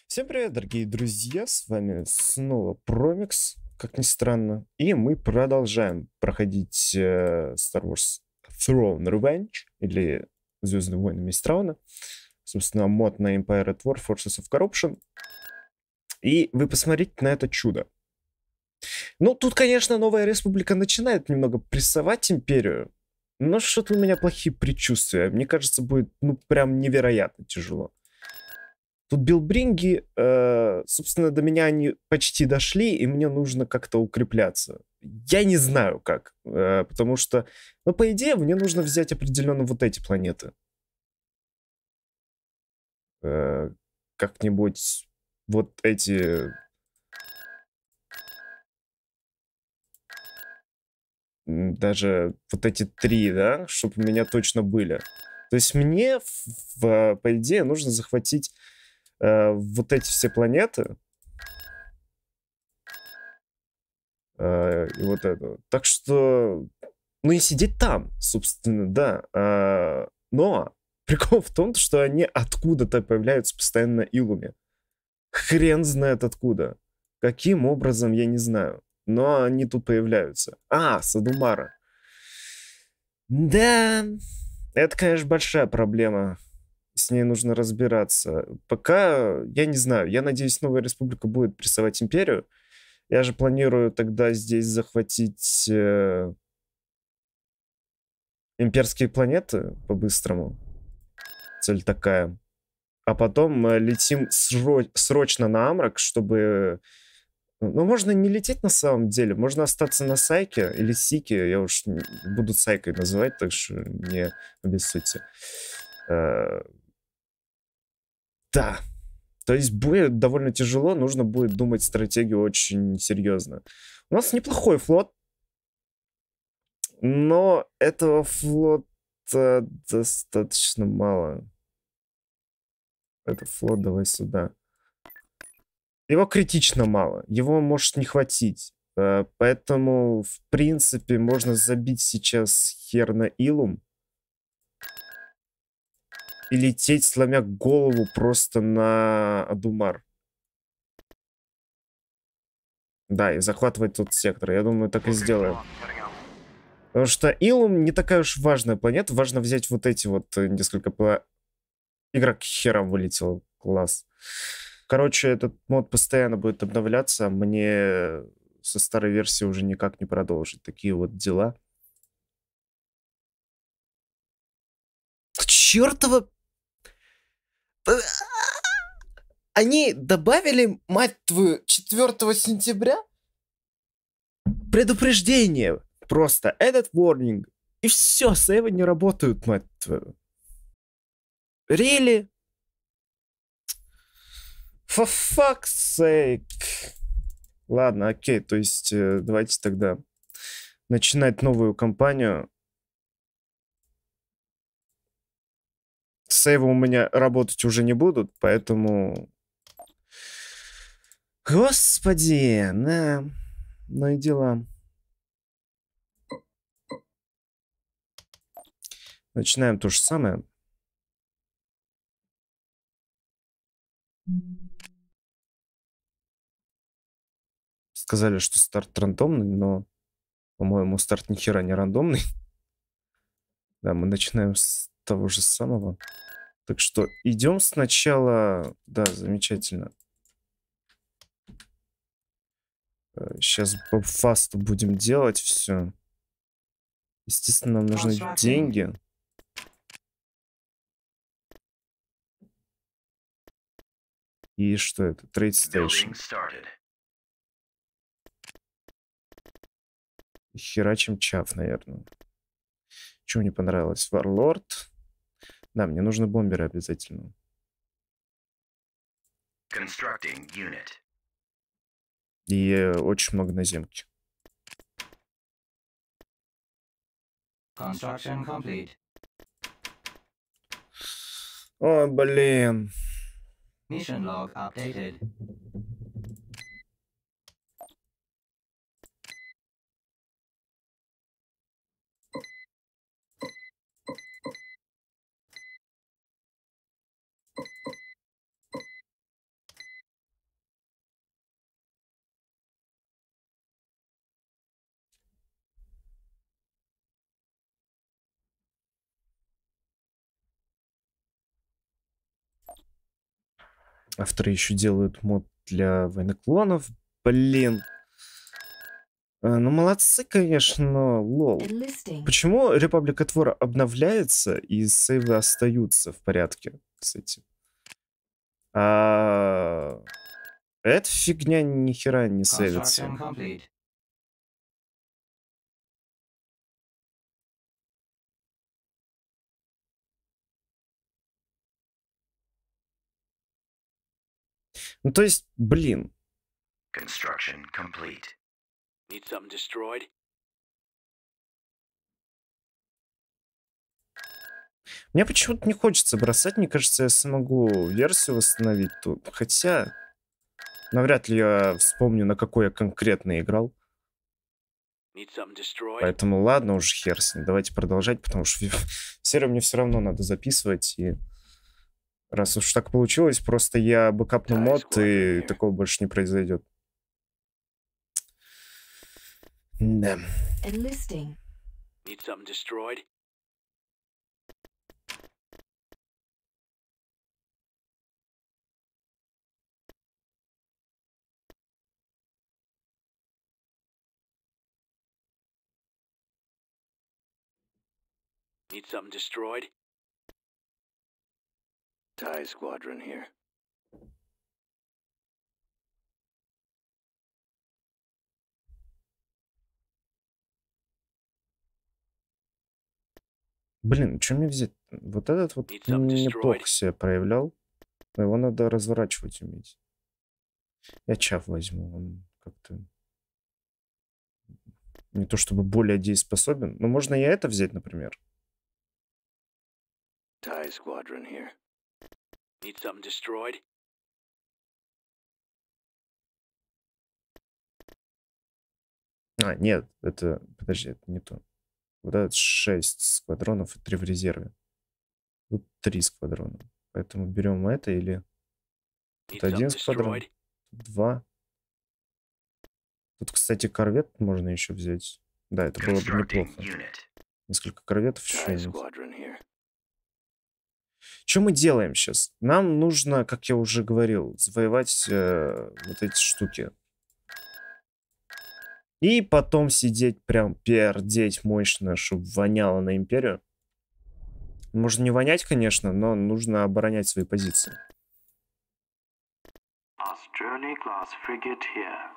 Всем привет, дорогие друзья, с вами снова Промикс, как ни странно, и мы продолжаем проходить Star Wars Throne Revenge, или Звездные войны Месть Трауна, собственно, мод на Empire at War, Forces of Corruption, и вы посмотрите на это чудо. Ну, тут, конечно, Новая Республика начинает немного прессовать Империю, но что-то у меня плохие предчувствия, мне кажется, будет, ну, прям невероятно тяжело. Тут билбринги, собственно, до меня они почти дошли, и мне нужно как-то укрепляться. Я не знаю как, потому что, ну, по идее, мне нужно взять определенно вот эти планеты. Э, Как-нибудь вот эти, даже вот эти три, да, чтобы у меня точно были. То есть мне, по идее, нужно захватить вот эти все планеты, и вот это. Так что, ну и сидеть там, собственно, да. Но прикол в том, что они откуда-то появляются постоянно на Илуме. Хрен знает откуда. Каким образом, я не знаю. Но они тут появляются. Садумара. Да, это, конечно, большая проблема. С ней нужно разбираться. Пока, я не знаю. Я надеюсь, Новая Республика будет прессовать Империю. Я же планирую тогда здесь захватить имперские планеты по-быстрому. Цель такая. А потом мы летим срочно на Амрак, чтобы... Ну, можно не лететь на самом деле. Можно остаться на Сайке или Сике. Я уж буду Сайкой называть, так что не обессудьте. Э, Да. То есть будет довольно тяжело. Нужно будет думать стратегию очень серьезно. У нас неплохой флот. Но этого флота достаточно мало. Это флот давай сюда. Его критично мало. Его может не хватить. Поэтому, в принципе, можно забить сейчас хер на Илум и лететь, сломя голову просто на Адумар. Да, и захватывать тот сектор. Я думаю, так и сделаем. Потому что Илум не такая уж важная планета. Важно взять вот эти вот несколько... Игрок хером вылетел. Класс. Короче, этот мод постоянно будет обновляться. А мне со старой версии уже никак не продолжить. Такие вот дела. Чёртова... Они добавили, мать твою, 4 сентября предупреждение. Просто этот warning. И все, сейвы не работают, мать твою. Really? For fuck's sake. Ладно, окей, то есть давайте тогда начинать новую кампанию. Сейвы у меня работать уже не будут, поэтому... Господи, да, ну и дела. Начинаем то же самое. Сказали, что старт рандомный, но, по-моему, старт ни хера не рандомный. Да, мы начинаем с того же самого. Так что идем сначала... Да, замечательно. Сейчас по фасту будем делать все. Естественно, нам нужны деньги. И что это? Trade Station. Херачим чаф, наверное. Чего мне понравилось? Варлорд. Да, мне нужны бомберы обязательно. И очень много наземки. О, блин. Mission log updated. Авторы еще делают мод для войны-клонов. Блин. Ну, молодцы, конечно, но лол. Enlisting. Почему Репаблика Твора обновляется и сейвы остаются в порядке, кстати? А эта фигня ни хера не сейвится. Construction complete. Ну, то есть, блин. Construction complete. Need something destroyed? Мне почему-то не хочется бросать. Мне кажется, я смогу версию восстановить тут. Хотя, навряд ли я вспомню, на какой я конкретно играл. Need something destroyed? Поэтому ладно, уже хер с ним. Давайте продолжать, потому что серию мне все равно надо записывать. И раз уж так получилось, просто я бэкапну мод, и такого больше не произойдет. Да. Enlisting. Need something destroyed? Need something destroyed? TIE squadron here. Блин, что мне взять? Вот этот вот Need something неплохо destroyed. себя проявлял. Но его надо разворачивать уметь. Я чав возьму. Он как-то не то чтобы более дееспособен. Но можно и это взять, например. TIE squadron here. Need something destroyed? А, нет, это... Подожди, это не то. Вот этот 6 сквадронов и 3 в резерве. Тут 3 сквадрона. Поэтому берем это или... Need Тут 1 something сквадрон, destroyed? тут 2. Тут, кстати, корвет можно еще взять. Да, это было бы Constructing неплохо. unit. Несколько корветов еще TIE иметь. squadron here. Что мы делаем сейчас? Нам нужно, как я уже говорил, завоевать вот эти штуки. И потом сидеть прям пердеть мощно, чтобы воняло на империю. Можно не вонять, конечно, но нужно оборонять свои позиции. Australian-class frigate here.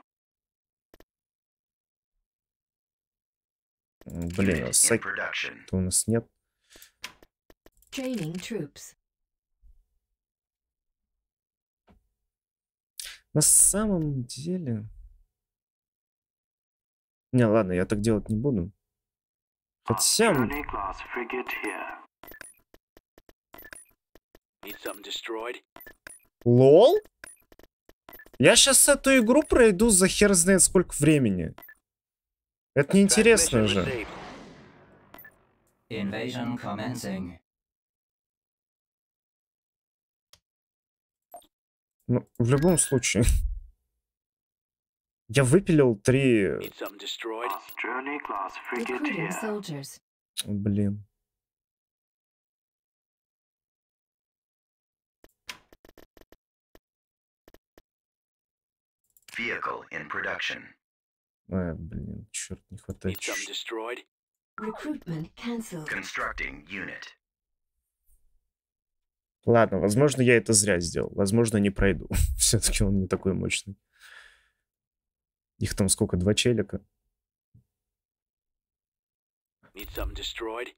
Блин, а Unit in сайт production. у нас нет. Training troops. На самом деле... Не, ладно, я так делать не буду. Хотя... Australian-class frigate here. Need something destroyed? Лол? Я сейчас эту игру пройду за хер знает сколько времени. Это неинтересно Transmission же. received. Invasion commencing. Ну, в любом случае. Я выпилил 3... Need something destroyed? Australian-class frigate Recruiting here. soldiers. Блин. Vehicle in production. Блин, черт, не хватает. Need something destroyed? Recruitment cancelled. Constructing unit. Ладно, возможно, я это зря сделал. Возможно, не пройду. Все-таки он не такой мощный. Их там сколько? 2 челика? Need something destroyed?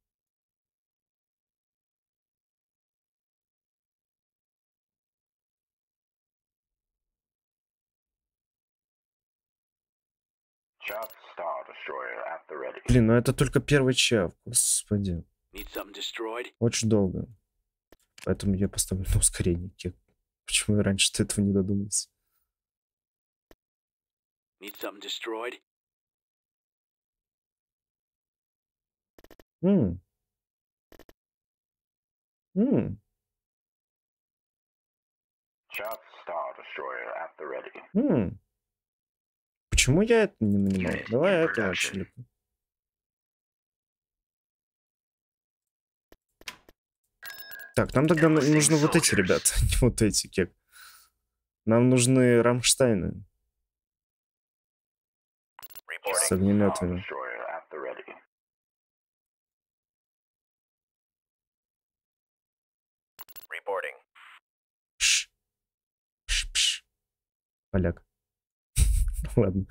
Chop Star Destroyer at the ready. Блин, ну это только первый чав. Господи. Need something destroyed? Очень долго. Поэтому я поставлю на ускорение. Почему я раньше-то этого не додумался? Need something destroyed? М. М. Chop Star Destroyer at the ready. М. Почему я это не нанимал? Unit Давай in этого production. челика. Так, нам тогда нужно вот эти soldiers. ребята, не вот эти, кек. Нам нужны Рамштайны с Star огнеметами. Destroyer at the ready. Пш. Пш, пш. Поляк. Ладно.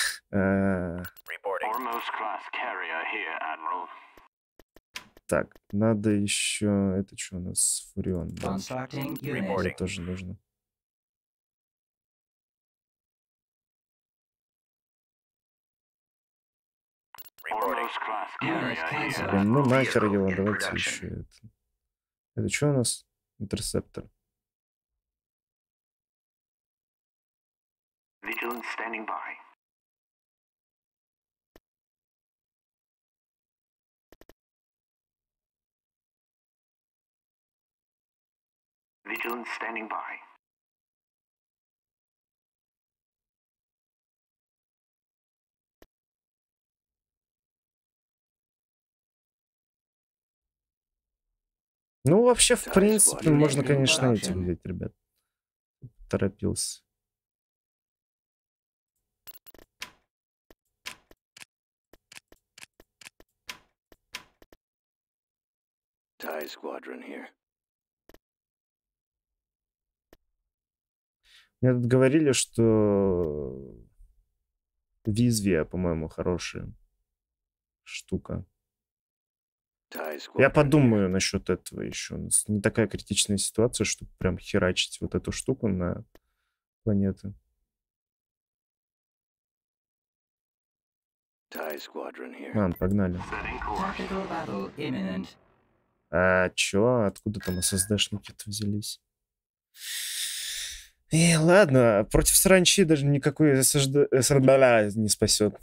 Foremost class carrier here, Admiral. Так, надо еще... Это что у нас? Фурион, да? Constructing Это unit. тоже нужно. Foremost class carrier here. Блин, ну нахер Vehicle его, in давайте production. еще это. Это что у нас? Интерсептор. Vigilance standing by. Vigilance standing by. Ну, вообще, в Да, принципе, исходим. можно, конечно, эти Production. взять, ребят. Торопился. TIE squadron here. Мне тут говорили, что Визвия, по-моему, хорошая штука. TIE squadron. Я here. подумаю насчет этого еще. У нас не такая критичная ситуация, чтобы прям херачить вот эту штуку на планеты. TIE squadron here. Ладно, погнали. Setting course. Tactical battle imminent. А чё? Откуда там ССДшники-то взялись? Ладно, против саранчи даже никакой СРД не спасет.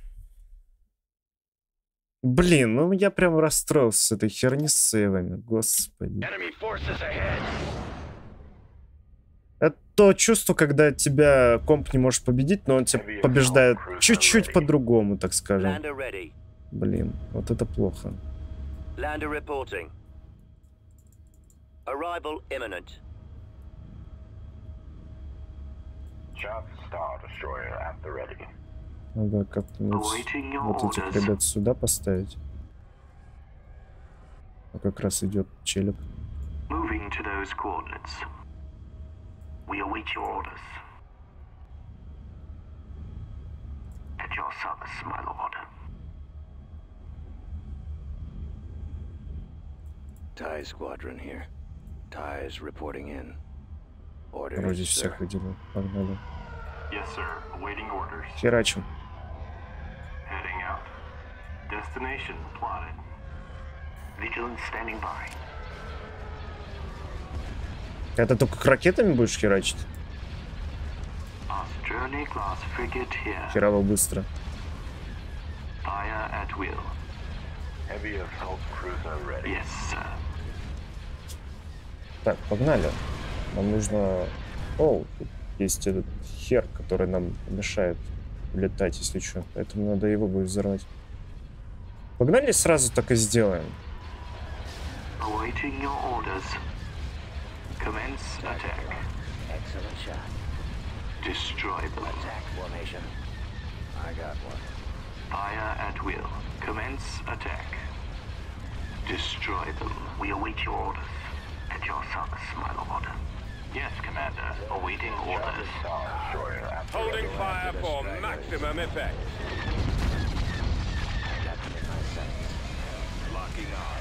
Блин, ну я прям расстроился с этой херни с сейвами, господи. Enemy forces ahead. Это то чувство, когда тебя комп не может победить, но он тебя побеждает чуть-чуть по-другому, так скажем. Lander ready. Блин, вот это плохо. Lander reporting. Arrival imminent. Chaff Star Destroyer at the ready. Надо как-нибудь Awaiting your вот этих orders. ребят сюда поставить. А как раз идет челик. Moving to those coordinates. We await your orders. At your service, my lord. TIE squadron here. TIEs reporting in. Orders, Вроде sir. всех выделил. Погнали. Yes, sir. Awaiting orders. Херачим. Heading out. Destination plotted. Vigilance standing by. Это только к ракетами будешь херачить? Australia class frigate here. Херово быстро. Fire at will. Heavy assault cruiser ready. Yes, sir. Так, погнали. Нам нужно... О, тут есть этот хер, который нам мешает летать, если что. Поэтому надо его будет взорвать. Погнали, сразу так и сделаем. Awaiting your orders. Commence attack. Excellent shot. Destroy them. Attack formation. I got one. Fire at will. Commence attack. Destroy them. We await your orders. At your service, my lord. Yes, Commander. Awaiting orders. Star Destroyer at the Holding ready. fire for maximum effect. Got them in my sights. Locking on.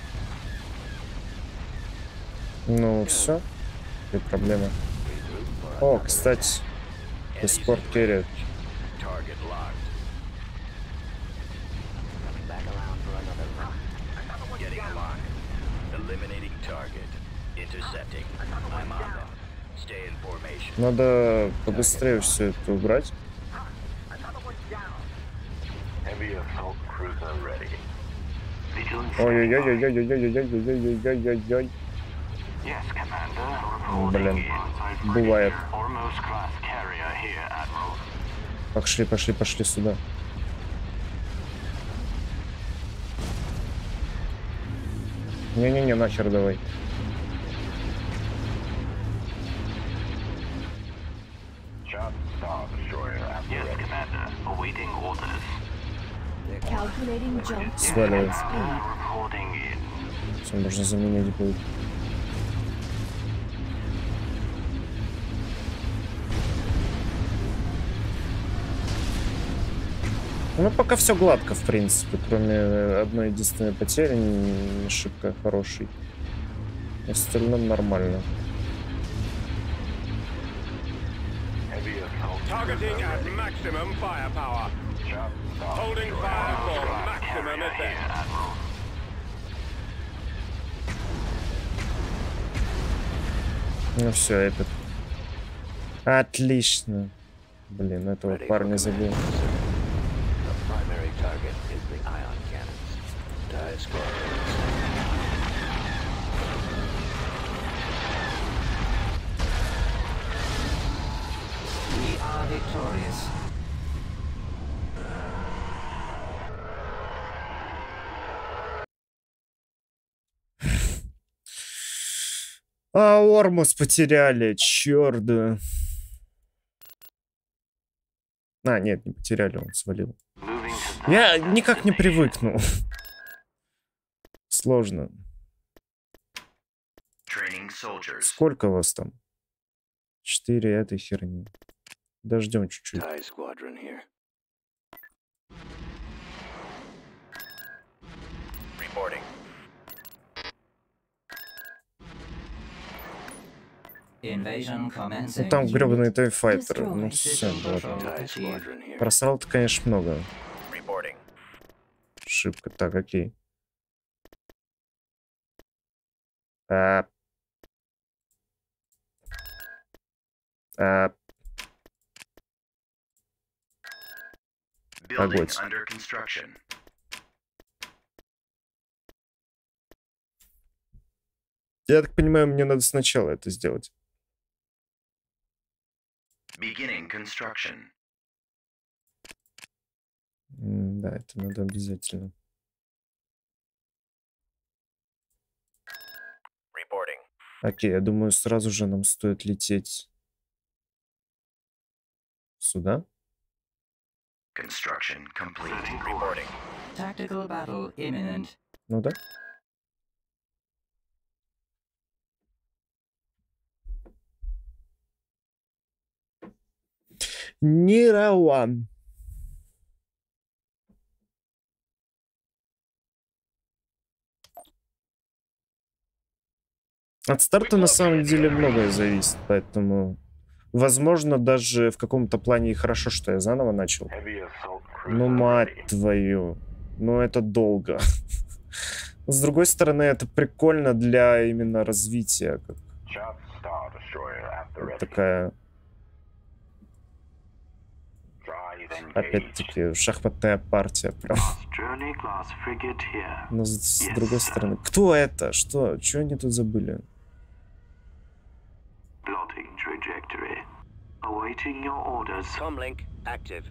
Ну, все. И проблема. О, кстати, эскорт керри. Target locked. Coming back around for another run. Getting a lock. Eliminating target. Intercepting. I'm on them. Stay in formation. Надо побыстрее все это убрать. Heavy assault cruiser ready. Vigilance. Ой-ой-ой-ой-ой-ой-ой-ой-ой-ой-ой-ой-ой. Yes, Commander. Блин, Inside бывает. frigate. Foremost class carrier here, Admiral. Пошли, пошли, пошли сюда. Не-не-не, нахер давай. Sharp Star Destroyer at the Yes, ready. Commander. Awaiting orders. Calculating jump Сваливай. speed. Reporting in. Все, можно заменить будет. Ну, пока все гладко, в принципе, кроме одной единственной потери, не шибко хороший. В остальном нормально. Heavy assault. Targeting at maximum firepower. Sharp Star Holding Destroyer fire at the for ready. maximum Carrier here, effect. Admiral. Ну все, этот. Отлично. Блин, этого парня забыл. The primary target is the ion cannons. TIE squadron. We are victorious. А, Ормус потеряли, черт. А, нет, не потеряли, он свалил. Moving to Я никак не привыкну. Сложно. Training soldiers. Сколько вас там? 4 этой херни. Дождем чуть-чуть. TIE squadron here. Reporting. Invasion commencing. Ну там гребаный тайфайтер. Destroy. Ну все, ладно. TIE squadron here. Просрал-то, конечно, много. Reporting. Шибко. Так, окей. А. А. Building Погодь. under construction. Я так понимаю, мне надо сначала это сделать. Beginning construction. Да, это надо обязательно. Reporting. Окей, я думаю, сразу же нам стоит лететь сюда. Construction complete. setting course. Reporting. Tactical battle imminent. Ну да. Нирауан. От старта на самом деле многое зависит, поэтому, возможно, даже в каком-то плане и хорошо, что я заново начал. Heavy assault Ну, cruiser мать ready. твою. Ну, это долго. С другой стороны, это прикольно для именно развития. Как Sharp Star Destroyer at the ready. такая, Drive engaged. опять-таки, шахматная партия. Прям. Journey class frigate here. Но с Yes, другой sir. стороны, кто это? Что? Чего они тут забыли? Plotting trajectory. Awaiting your orders. Comlink active.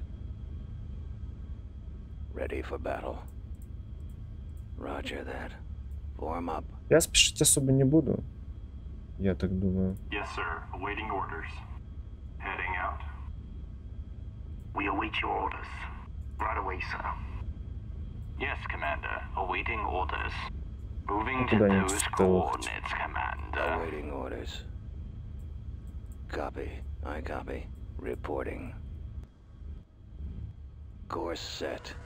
Ready for battle. Roger that. Form up. Я спешить особо не буду. Я так думаю. Yes, sir. Awaiting orders. Heading out. We await your orders. Right away, sir. Yes, Commander. Awaiting orders. Moving to Куда-нибудь those в толок. coordinates, Commander. Awaiting orders. Copy. I copy. Reporting. Course set.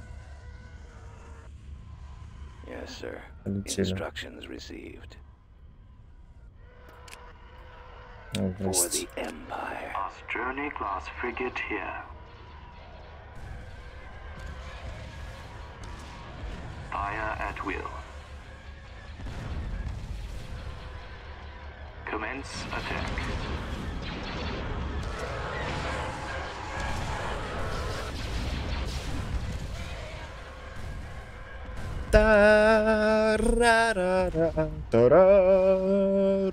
Yes, sir. Полетели. Instructions received. О, For здрасте. the Empire. Journey class frigate here. Fire at will. Commence attack. Та-ра-ра-ра, та-ра-ра,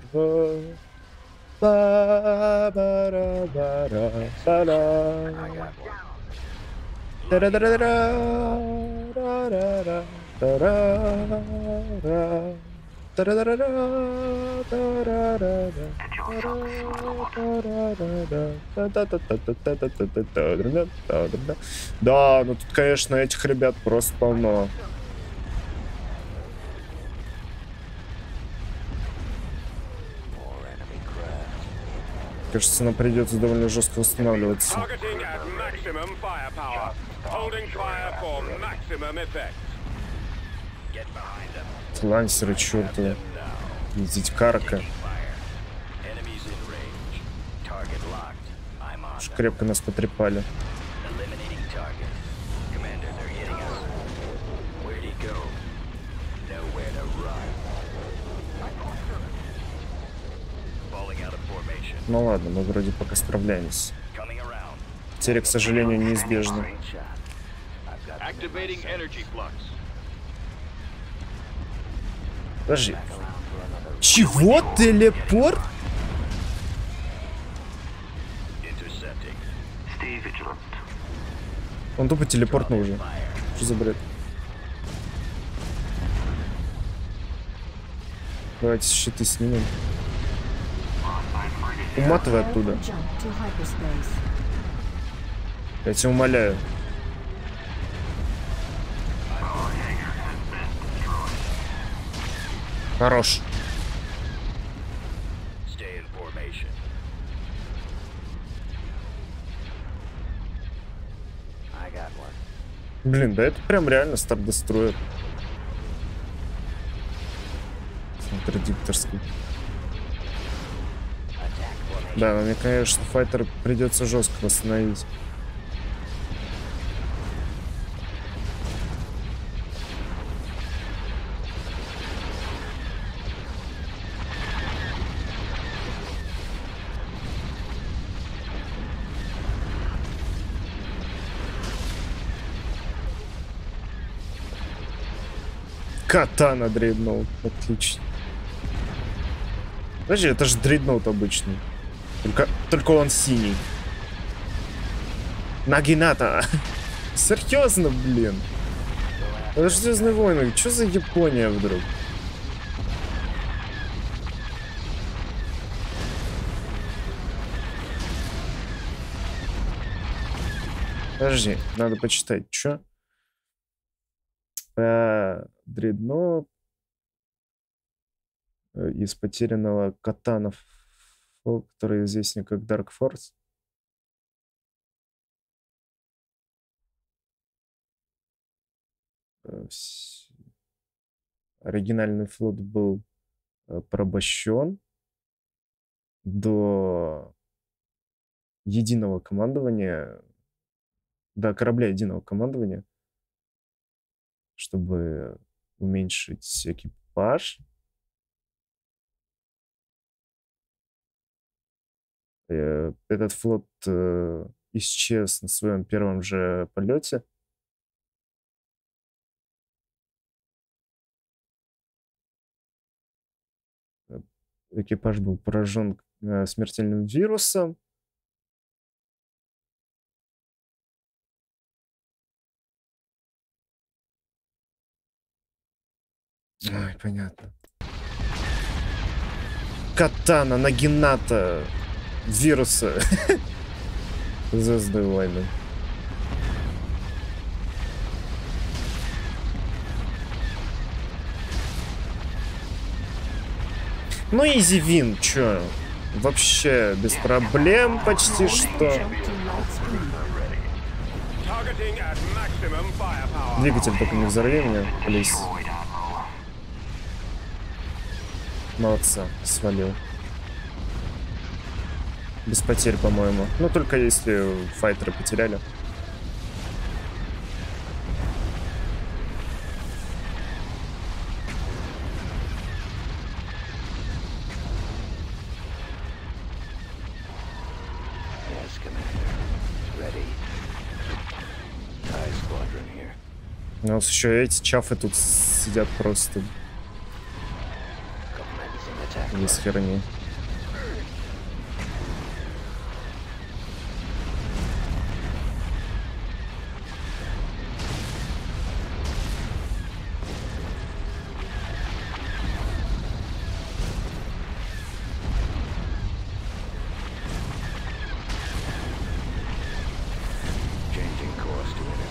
ба-ба-ра-ба-ра, ба-ра. Та-ра-ра-ра, ра-ра-ра, та-ра-ра. Да, ну тут, конечно, этих ребят просто полно. Кажется, нам придется довольно жестко восстанавливаться. Targeting at maximum firepower. Holding fire for maximum effect. Get behind them. Лансеры, чертовы. Видеть карка. Enemies in range. Target locked. I'm on Уж them. крепко нас потрепали. Eliminating target. Commander, they're hitting us. Where'd he go? Nowhere to run. Falling out of formation. Ну ладно, мы вроде пока справляемся. Coming around. Потери, к сожалению, неизбежны. Activating energy flux. Подожди. Чего? Телепорт? Intercepting. Stay vigilant. Он тупо телепортнул уже. Что за бред? Давайте щиты снимем. Уматывай оттуда. Jump to hyperspace. Я тебя умоляю. Хорош. Stay in formation. I got one. Блин, да это прям реально Стар-Дестройер. Контрадикторский. Да, но мне, конечно, файтер придется жестко восстановить. Катана дредноут. Отлично. Подожди, это же дредноут обычный. Только он синий. Нагината. Серьезно, блин. Это же Звездные войны. Что за Япония вдруг? Подожди, надо почитать. Чё? Дредноут из потерянного катана, который известен как Dark Force. Оригинальный флот был порабощен до единого командования, до корабля единого командования, чтобы уменьшить экипаж. Этот флот исчез на своем первом же полете. Экипаж был поражен смертельным вирусом. Ой, понятно. Катана, Нагината, вируса. Звездные войны. Ну, изи вин, чё? Вообще без проблем почти что. Двигатель только не взорви меня, плиз. Молодца, свалил. Без потерь, по-моему. Ну, только если файтеры потеряли. У нас еще эти чафы тут сидят просто. Без херни.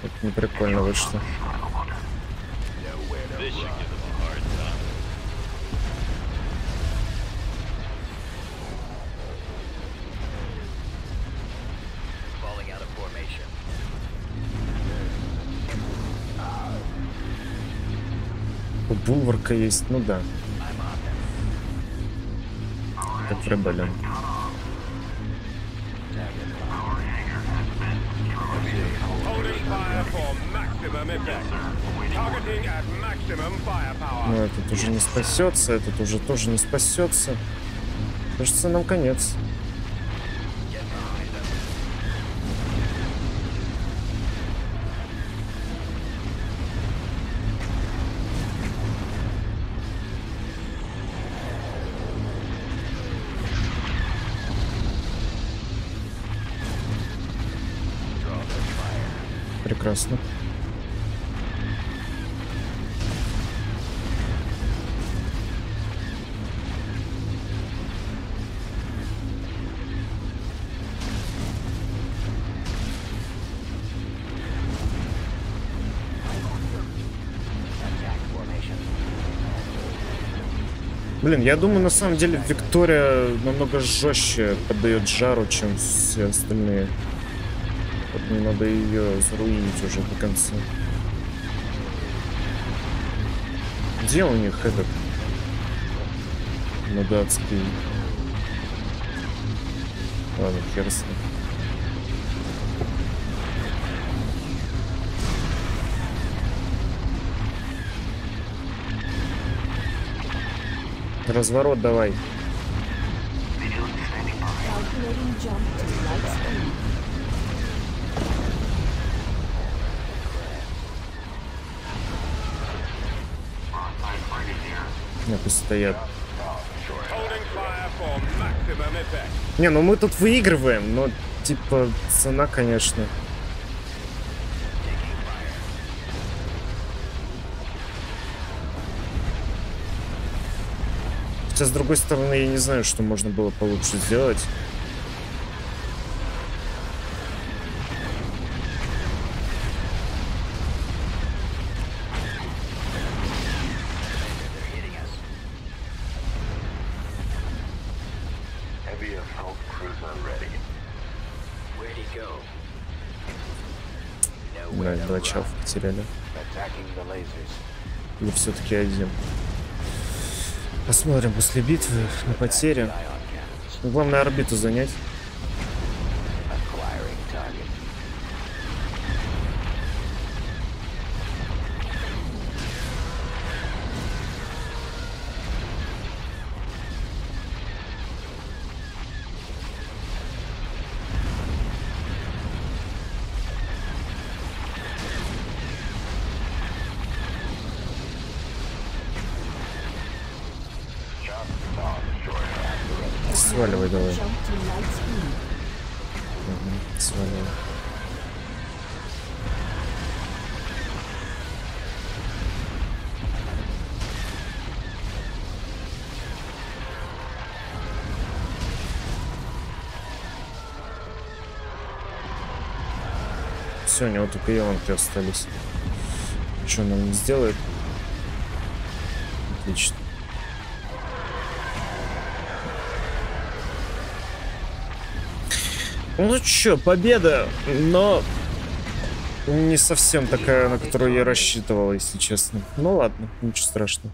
Это не прикольно вышло. У Булварка есть, ну да. Как в Ребеллион. Holding fire for maximum effect. Targeting at maximum firepower. Но этот уже не спасется, этот уже тоже не спасется. Кажется, нам конец. Прекрасно. Блин, я думаю, на самом деле Виктория намного жестче поддает жару, чем все остальные. Вот мне надо ее заруинить уже до конца. Где у них этот мудацкий? Ладно, хер с ним. Разворот давай. Calculating jump to light speed. Не, пусть стоят. Holding fire for maximum effect. Не, ну мы тут выигрываем, но типа цена, конечно. Хотя, с другой стороны, я не знаю, что можно было получше сделать. Heavy assault cruiser ready. Where'd he go? Да, 2 чафа потеряли. Attacking the lasers. Или все-таки 1. Посмотрим после битвы на потери. Ion cannons. Главное орбиту занять. Acquiring target. Сваливай давай. Jump to light speed. Сваливай. Все, у него только еланки остались. Что он нам не сделает? Отлично. Ну чё, победа, но не совсем такая, на которую я рассчитывал, если честно. Ну ладно, ничего страшного.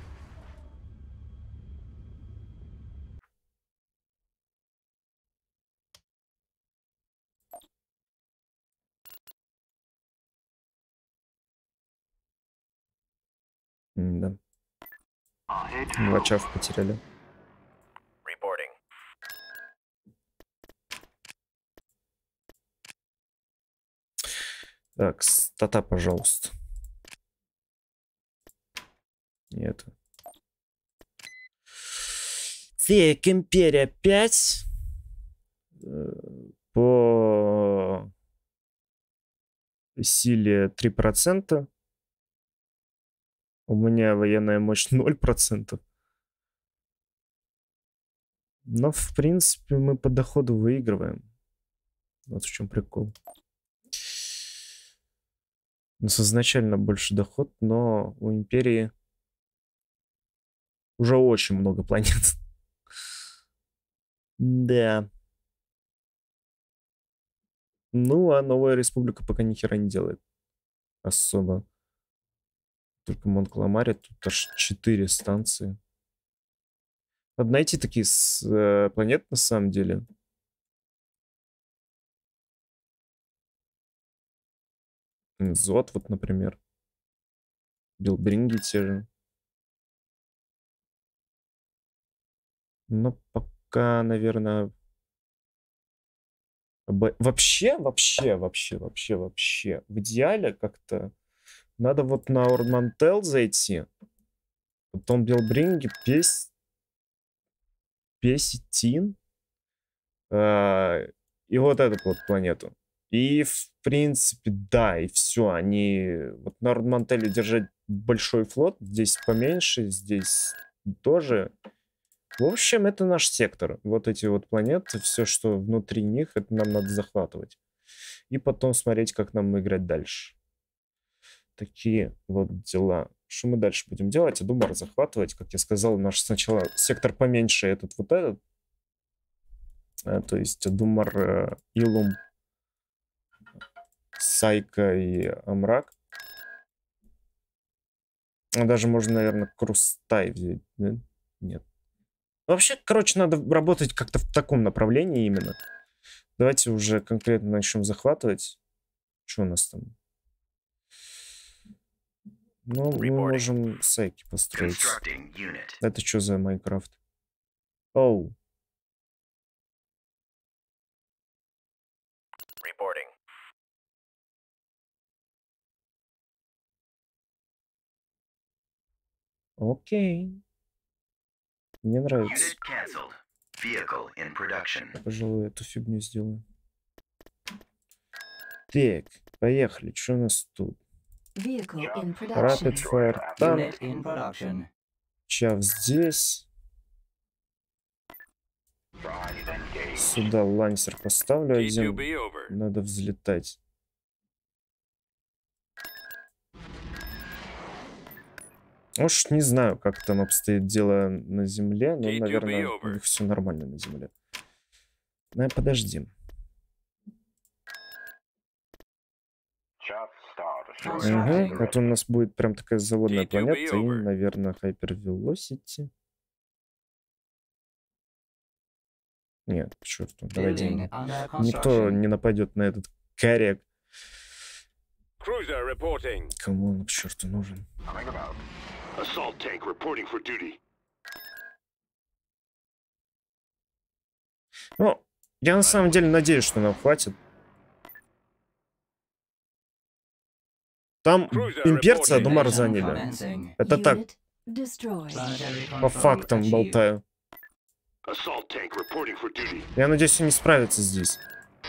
Да. 2 чафа потеряли. Reporting. Так, стата, пожалуйста. Нет. Так, Империя 5. По силе 3%. У меня военная мощь 0%. Но, в принципе, мы по доходу выигрываем. Вот в чем прикол. У нас изначально больше доход, но у Империи уже очень много планет. Да. Ну, а Новая Республика пока ни хера не делает. Особо. Только Монкламаре, тут аж 4 станции. Надо найти такие планеты на самом деле. Зод, вот, например. Билбринги те же. Но пока, наверное... Вообще, в идеале как-то надо вот на Ормантел зайти. Потом Билбринги, Песитин. И вот эту вот планету. И, в принципе, да, и все. Они вот на Ормантеле держать большой флот. Здесь поменьше, здесь тоже. В общем, это наш сектор. Вот эти вот планеты, все, что внутри них, это нам надо захватывать. И потом смотреть, как нам играть дальше. Такие вот дела. Что мы дальше будем делать? Думар захватывать. Как я сказал, наш сначала сектор поменьше, этот вот этот. То есть Думар, Илум, Сайка и Амрак. Даже можно, наверное, Крустай взять. Да? Нет. Вообще, короче, надо работать как-то в таком направлении именно. Давайте уже конкретно начнем захватывать. Что у нас там? Ну, мы можем сайки построить. Это что за Майнкрафт? Оу. Окей. Мне нравится. Я, пожалуй, эту фигню сделаю. Так, поехали. Что у нас тут? Rapid Fire Tank. Чав здесь. Сюда лансер поставлю один. Надо взлетать. Уж не знаю, как там обстоит дело на земле, но, наверное, у них все нормально на земле. Ну, подожди. Угу. Это у нас будет прям такая заводная планета и, наверное, Hypervelocity. Нет, к черту, давай деньги. Никто не нападет на этот коррек. Кому он к черту нужен? Ну, я на самом деле надеюсь, что нам хватит. Там имперцы Адумар заняли. Это так, по фактам болтаю. Я надеюсь, они справятся здесь.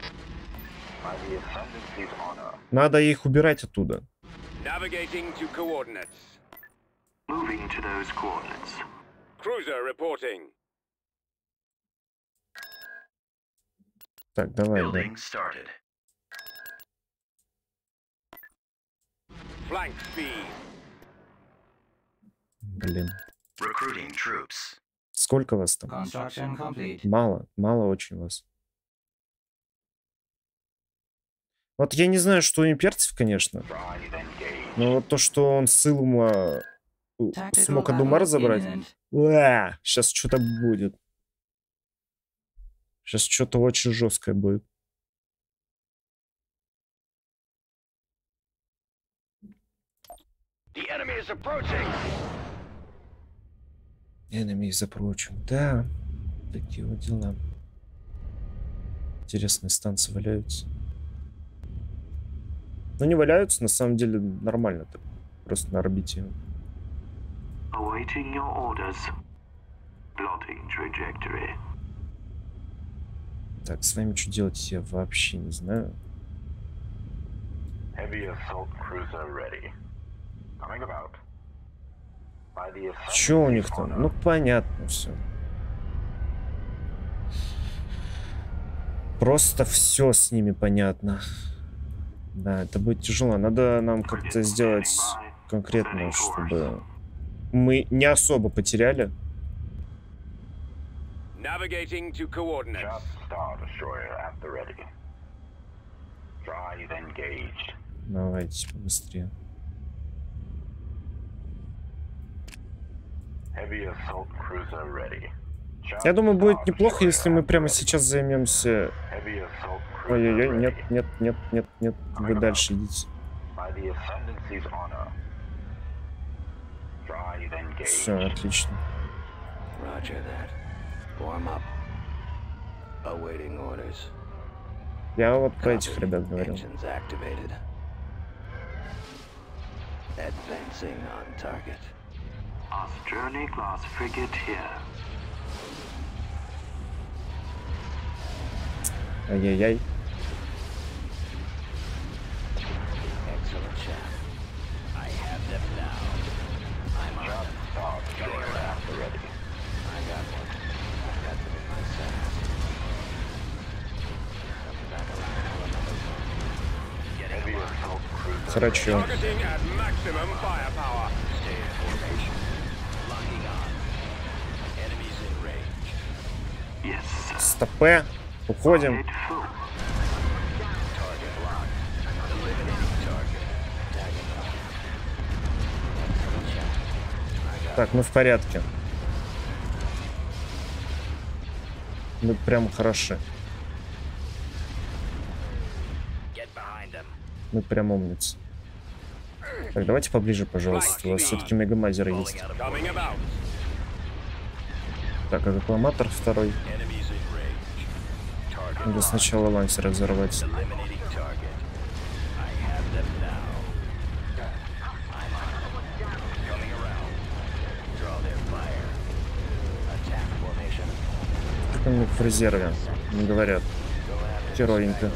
Надо их убирать оттуда. Так, давай, да. Блин. Сколько вас там? Мало, мало очень вас. Вот я не знаю, что у имперцев, конечно. Но вот то, что он с Илума смог Адумар забрать. Сейчас что-то будет. Сейчас что-то очень жесткое будет. Enemy is approaching. Да, такие вот дела. Интересные станции валяются. Но не валяются, на самом деле нормально так. Просто на орбите. Так, с вами что делать, я вообще не знаю. Что у них там? Ну, понятно все. Просто все с ними понятно. Да, это будет тяжело. Надо нам как-то сделать конкретно, чтобы мы не особо потеряли. Navigating to coordinates. Just Star Destroyer at the ready. Drive engaged. Давайте побыстрее. Heavy assault cruiser ready. Я думаю, будет неплохо, если мы прямо сейчас займемся... Heavy assault cruiser Ой-ой-ой, нет, ready. нет, нет, нет, нет, вы дальше идите. By the Ascendancy's honor. Drive engaged. Все, отлично. Roger that. Warm up. Awaiting orders. Я вот про этих Copy. ребят говорил. Engines activated. Advancing on target. Journey class frigate here. Ай-яй-яй. Excellent shot. I have them now. I'm on them. Star Destroyer at the ready. I got one. I got them in my sights. Coming back around for another one. Heavy assault cruiser. Срачу. Targeting at maximum firepower. Stay in formation. Locking on. Enemies in range. Yes, sir. Стопе. Уходим. Hit full. Target locked. Eliminating target. Так, мы в порядке. Мы прям хороши. Get behind them. Мы прям умницы. Так, давайте поближе, пожалуйста. У вас все-таки мегамазер есть. Coming about. Так, а аккламатор второй. Enemies in range. Target Надо сначала лансера взорвать. eliminating target. I have them now. I'm on them. Coming around. Draw their fire. Attack formation. Как у них в резерве? Не говорят. Херовенько.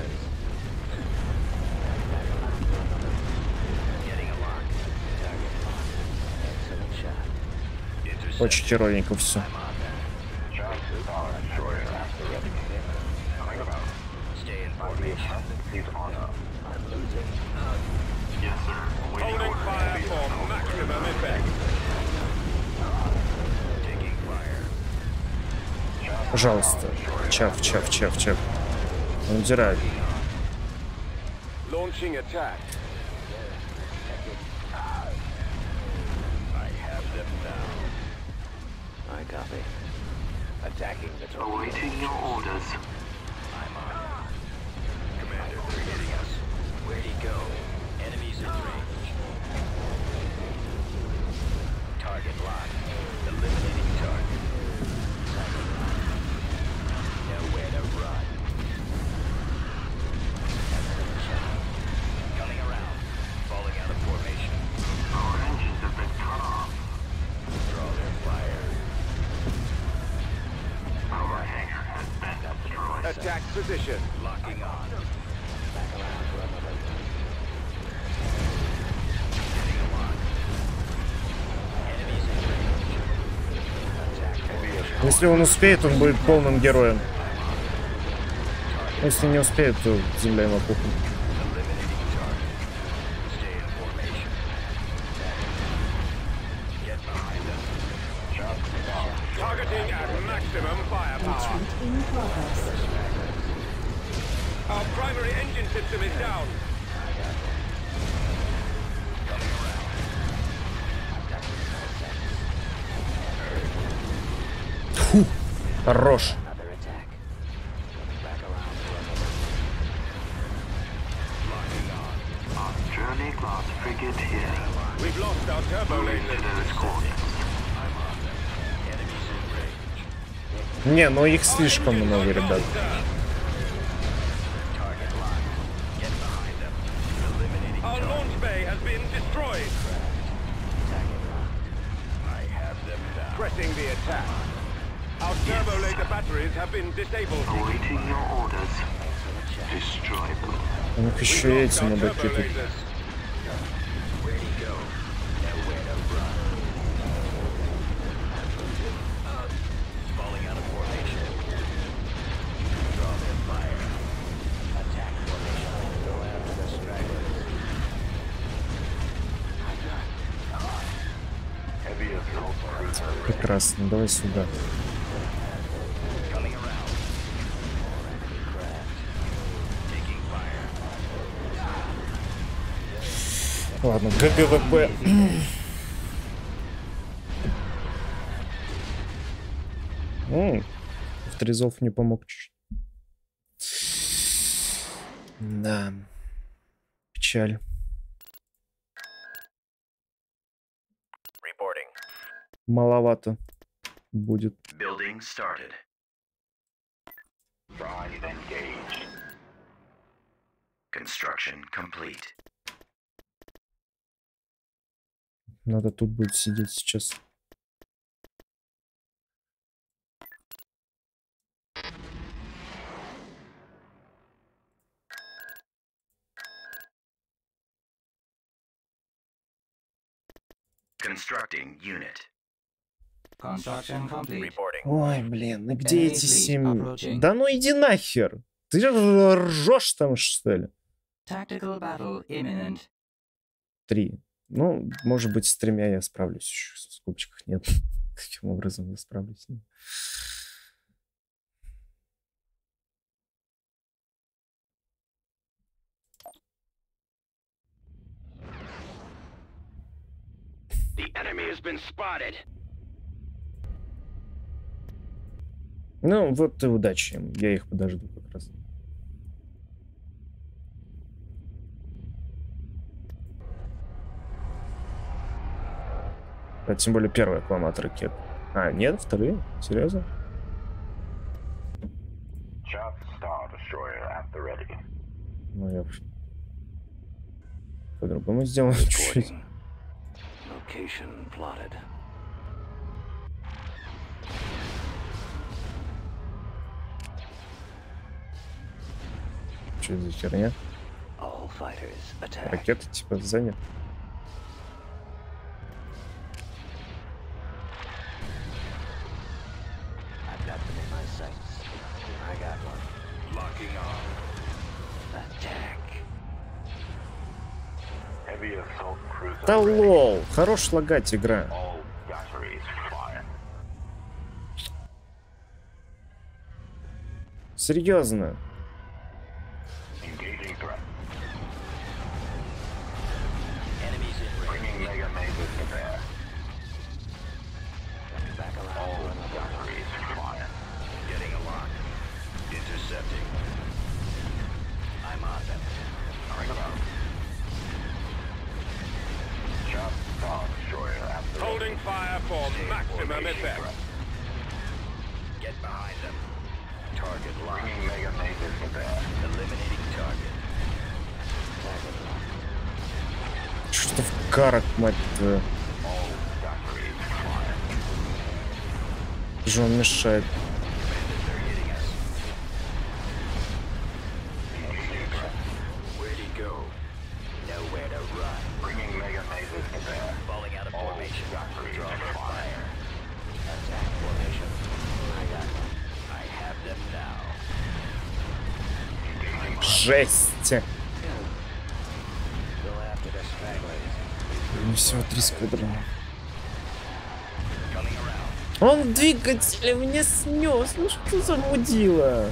Getting a lock. Excellent shot. Intercept. Очень херовенько все. Just Star Destroyer at the ready. Coming about. Stay in By the formation. Ascendancy's honor. I'm losing. Yes, sir. Waiting Holding orders. fire for maximum effect. Taking fire. Пожалуйста. Чав, чав, чав, чав. Он удирает. Launching attack. I have them now. I copy. Attacking the torpedo. Awaiting your orders. I'm on. Commander, they're hitting us. Where'd he go? Enemies in range. Target locked. Eliminating target. Nowhere to run. Coming around. Falling out of formation. Our engines have been cut off. Draw their fire. Our hangar has been destroyed. Attack position. Locking on. Enemies in range. Если он успеет, он будет полным героем. Если не успеет, то земля ему пухнет. Eliminating target. Stay in formation. Get behind them. Targeting at maximum firepower. Retreat in progress. Our primary engine system is down. Хорош. Another attack. Back around for another. Locking on. Journey class frigate here. We've lost our turbo Moving to lasers. those coordinates. I'm on them. Enemies in range. Не, ну их слишком много, ребят. Target locked. Get behind them. Eliminating Our target. launch bay has been destroyed. I have them down. Pressing the attack. Our turbo laser batteries have been disabled. Awaiting your orders. Destroy them. У них еще и эти Our turbo мудаки тут. lasers. Where'd he go? Nowhere to run. Falling out of formation. Draw their fire. Attack formation. Go after the straggler. Прекрасно, давай сюда. Coming around. Taking fire. Ладно, ГГВП. Авторизов не помог чуть-чуть. Да. Печаль. Reporting. Маловато будет. Building started. Drive engaged. Construction complete. Надо тут будет сидеть сейчас. Constructing unit. Construction complete. Reporting. Ой, блин, ну где эти Enemy fleet 7? approaching. Да ну иди нахер! Ты ржешь там, что ли? Tactical battle imminent. 3. Ну, может быть, с 3 я справлюсь еще. В скобчиках нет. Каким образом я справлюсь? The enemy has been spotted. Ну, вот и удачи им. Я их подожду как раз. А тем более первая кломат ракет. А, нет, вторые? Серьезно? Just Star Destroyer at the ready. Ну, я по-другому сделаю чуть-чуть. Reporting. Location plotted. Что это за херня? All fighters attack. Ракеты типа занят. I've got them in my sights. I got one. Locking on. Attack. Heavy assault cruiser Да ready. лол, хорош лагать игра. All batteries fire. Серьезно. Engaging threat. Enemies in range. Bringing mega mazes to bear. Back around All to another one. batteries fire. Getting a lock. Intercepting. I'm on them. Bring them out. Just Star Destroyer at the Holding fire for maximum effect. threat. Get behind them. Target locked. Bringing mega mazes to bear. Eliminating target. Что в карах, мать твою. All batteries fire. Что он мешает? They're hitting us. Engaging threat. Where'd he go? Nowhere to run. Bringing mega mazes to bear. Falling out of All formation. batteries Draw their fire. fire. Attack formation. I got them. I have them now. Жесть! Go after the stragglers. Ну всего 3 сквадрона. Coming around. Он двигатель мне снес. Ну что за мудила?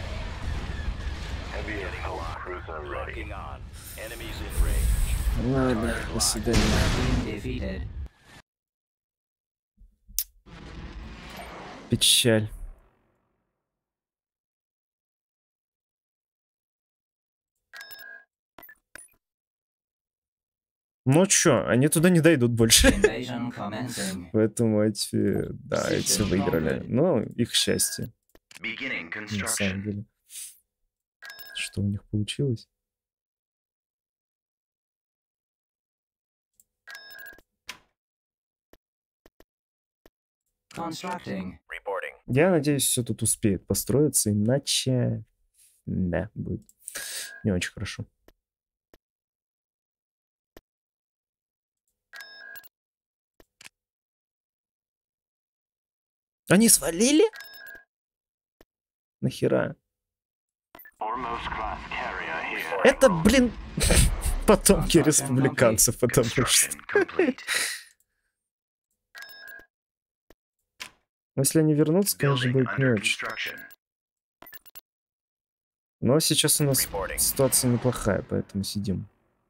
Heavy assault cruiser ready. Locking on. Enemies in range. Ладно, до свидания. Being defeated. Печаль. Ну чё, они туда не дойдут больше. Invasion commencing. Поэтому эти, да, эти выиграли. Ну, их счастье, Beginning на самом construction. деле. Что у них получилось? Constructing. Reporting. Я надеюсь, все тут успеет построиться, иначе... Да, будет не очень хорошо. Они свалили? Нахера? Foremost class carrier here. Это, блин, потомки республиканцев, потому что... Construction complete. Но если они вернутся, конечно, Building будет не under очень. construction. Но сейчас у нас Reporting. ситуация неплохая, поэтому сидим.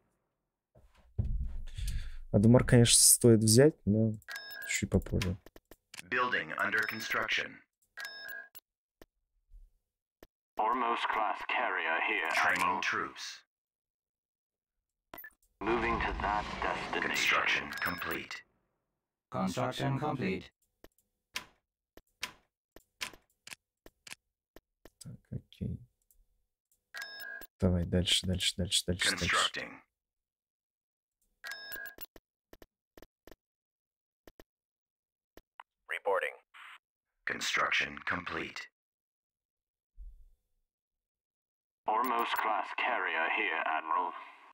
Адумар, конечно, стоит взять, но чуть попозже. Building under construction. Ormos class carrier here, Training Admiral. troops. Moving to that destination. Construction complete. Construction complete. Так, окей. Давай дальше. Constructing. Reporting. Construction complete. Ormos class carrier here, Admiral.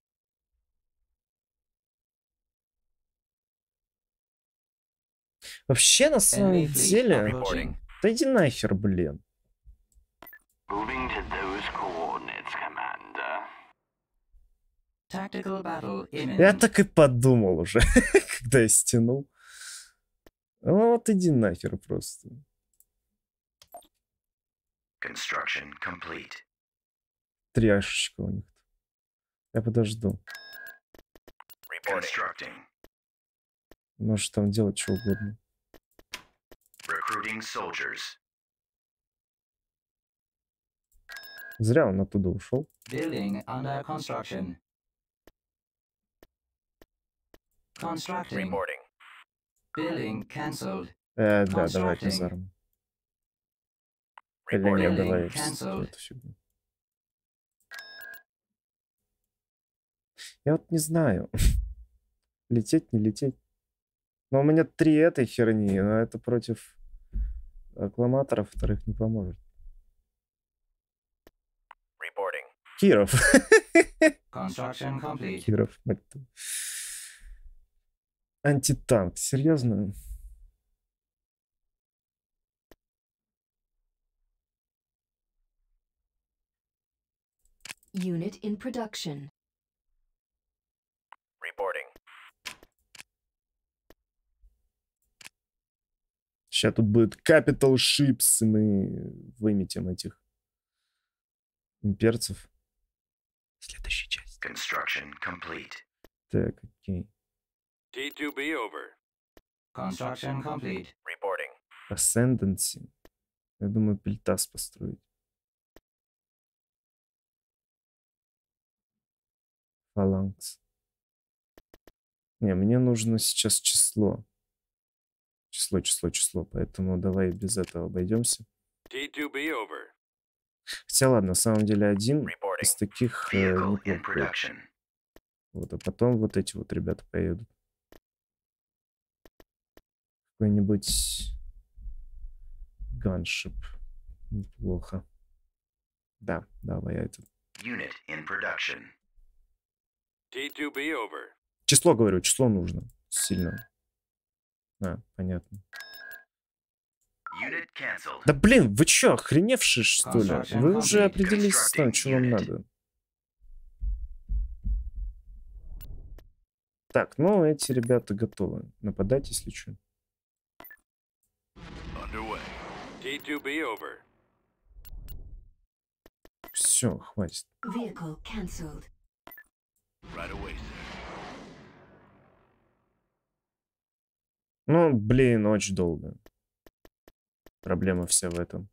Вообще, на самом Enemy fleet деле... approaching. Да иди нахер, блин. Moving to those coordinates, Commander. Tactical battle Я imminent. так и подумал уже, когда я стянул. Ну вот иди нахер просто. Construction complete. Тряшечка у них. Я подожду. Reporting. Constructing. Может там делать что угодно. Recruiting soldiers. Зря он оттуда ушел. Building under construction. Constructing. Reporting. Building cancelled. Да, давай Constructing. казарм. Или Reporting. нет, давай Cancelled. эту фигню. Я вот не знаю. Лететь, не лететь. Но у меня 3 этой херни, но это против аккламаторов, вторых не поможет. Reporting. Киров. Construction complete. Киров, мать твою. Антитанк, серьезно? Unit in production. Reporting. Сейчас тут будет Capital Ships, и мы выметим этих имперцев. Следующая часть. Construction complete. Так, окей. T2B over. Construction complete. Reporting. Ascendancy. Я думаю, Пельтас построить. Фаланкс. Не, мне нужно сейчас число. Число. Поэтому давай без этого обойдемся. T2B over. Хотя ладно, на самом деле один Reporting. из таких Vehicle in неплохой. production. Вот, а потом вот эти вот ребята поедут. Какой-нибудь ганшип. Неплохо. Да, давай это. Unit in production. T2B over. Число, говорю, число нужно. Сильно. А, понятно. Unit cancelled. Да блин, вы чё, охреневшие, что ли? Вы уже определились с тем, что вам надо. Так, ну эти ребята готовы нападать, если что. Underway. T2B over. Все, хватит. Vehicle cancelled. Right away, sir. Ну, блин, очень долго. Проблема вся в этом.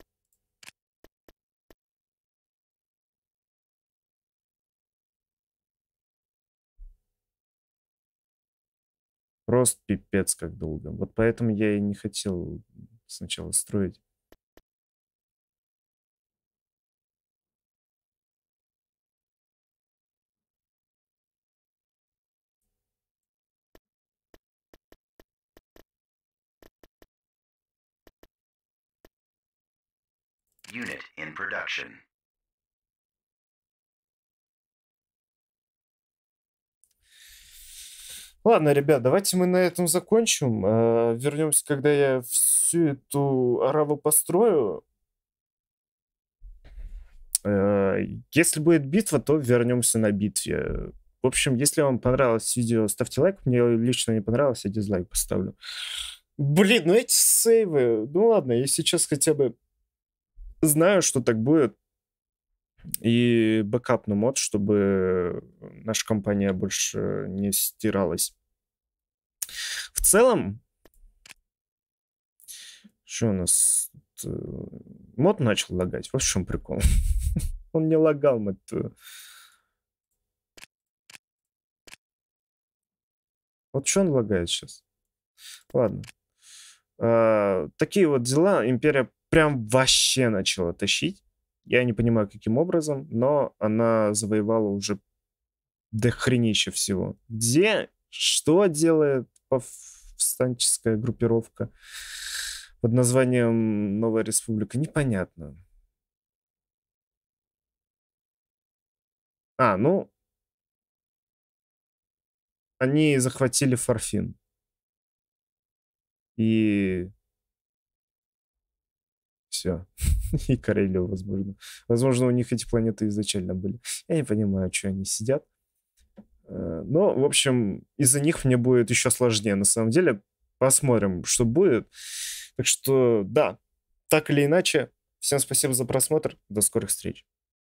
Просто пипец как долго. Вот поэтому я и не хотел сначала строить. Unit in production. Ладно, ребят, давайте мы на этом закончим. Вернемся, когда я всю эту араву построю. Если будет битва, то вернемся на битве. В общем, если вам понравилось видео, ставьте лайк. Мне лично не понравилось, я дизлайк поставлю. Блин, ну эти сейвы... Ну ладно, я сейчас хотя бы знаю, что так будет. И бэкапну мод, чтобы наша компания больше не стиралась. В целом... Что у нас? Мод начал лагать. Вот в чем прикол. Он не лагал, мод. Вот что он лагает сейчас? Ладно. Такие вот дела. Империя прям вообще начала тащить. Я не понимаю, каким образом, но она завоевала уже дохренище всего. Где? Что делает повстанческая группировка под названием Новая Республика? Непонятно. Ну... Они захватили Фарфин. И... Все. И Карелию, возможно. Возможно, у них эти планеты изначально были. Я не понимаю, что они сидят. Но, в общем, из-за них мне будет еще сложнее. На самом деле, посмотрим, что будет. Так что, да, так или иначе, всем спасибо за просмотр. До скорых встреч.